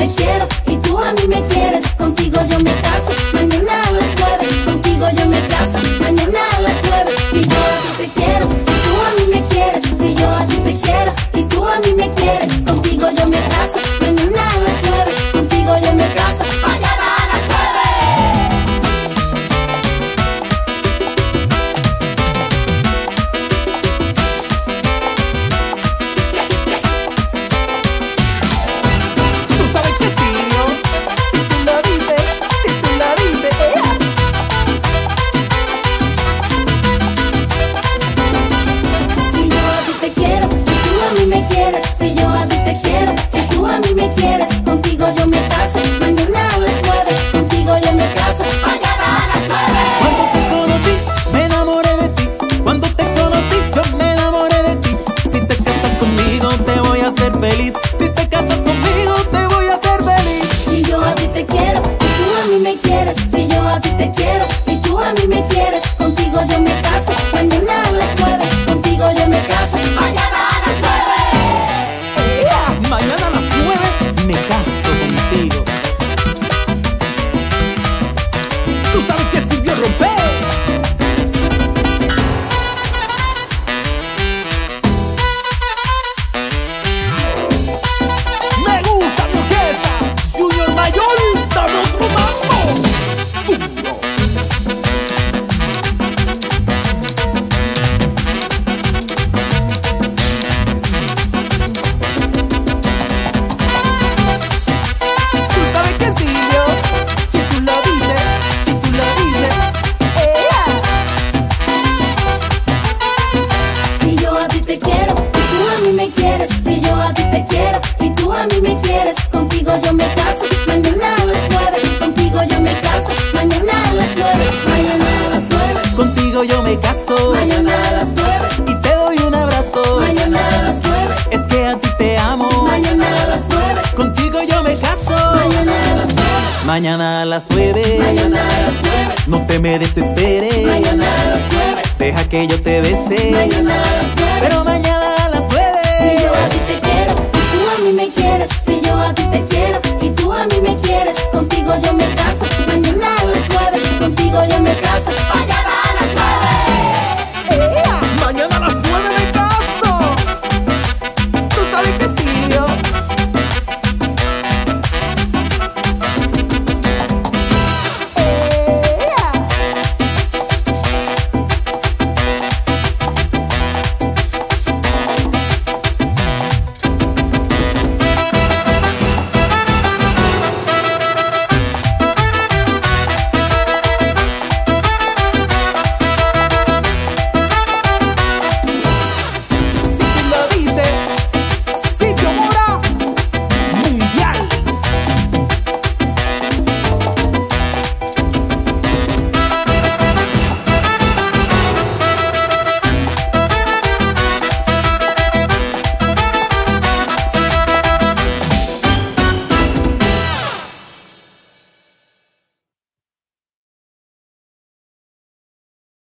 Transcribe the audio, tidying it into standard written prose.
quiero y tú a mí me quieres. Contigo yo me caso, mañana a las 9. Contigo yo me caso, mañana a las 9. Si yo a ti te quiero y tú a mí me quieres. Si yo a ti te quiero y tú a mí me quieres. Contigo yo me caso, mañana a las 9. Contigo yo me caso, mañana a las 9. Tú sabes que sí, yo, si tú lo dices, Si yo a ti te quiero y tú a mí me quieres. Si yo a ti te quiero y tú a mí me quieres. Contigo yo me caso, mañana a las 9. Contigo yo me caso, mañana a las 9. Cuando te conocí, me enamoré de ti. Cuando te conocí, yo me enamoré de ti. Si te casas conmigo, te voy a hacer feliz. Si te casas conmigo, te voy a hacer feliz. Si yo a ti te quiero y tú a mí me quieres. Si yo a ti te quiero y tú a mí me quieres. Contigo yo me caso, mañana a las 9. Contigo yo me caso, mañana a las 9. Mañana a las 9 me caso contigo. Tú sabes que Silvio rompe. Me gusta mi orquesta. Junior Mayor, dame otro mambo. Duro. Tú sabes que sí, yo, si tú lo dices, Si yo a ti te quiero y tú a mí me quieres. Si yo a ti te quiero y tú a mí me quieres. Contigo yo me caso, mañana a las 9. Contigo yo me caso, mañana a las 9. Mañana a las 9. contigo yo me caso Mañana a las 9. y te doy un abrazo. Mañana a las 9. Es que a ti te amo. Mañana a las 9. Contigo yo me caso. Mañana a las 9. Mañana a las 9. Mañana a las 9. No te me desesperes. Mañana a las 9. Deja que yo te bese. Mañana a las 9. Pero mañana a las 9. Si yo a ti te quiero y tú a mí me quieres. Si yo a ti te quiero